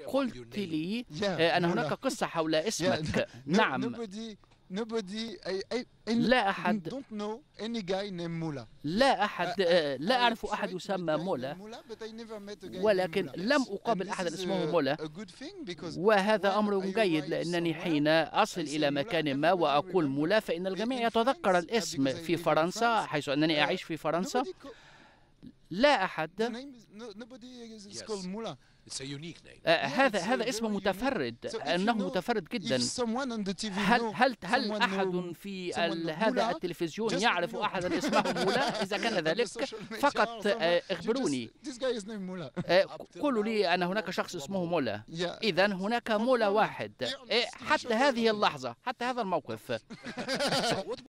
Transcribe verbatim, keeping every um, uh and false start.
قلت لي أن هناك قصة حول اسمك. نعم. لا أحد لا أحد لا أعرف أحد يسمى مولا، ولكن لم أقابل أحد اسمه مولا، وهذا أمر جيد لأنني حين أصل إلى مكان ما وأقول مولا فإن الجميع يتذكر الاسم. في فرنسا حيث أنني أعيش في فرنسا لا أحد آه هذا هذا اسم متفرد، أنه متفرد جدا. هل هل هل أحد في هذا التلفزيون يعرف أحدا اسمه مولا؟ إذا كان ذلك فقط آه اخبروني، آه قولوا لي أن هناك شخص اسمه مولا. إذا هناك مولا واحد آه حتى هذه اللحظة، حتى هذا الموقف.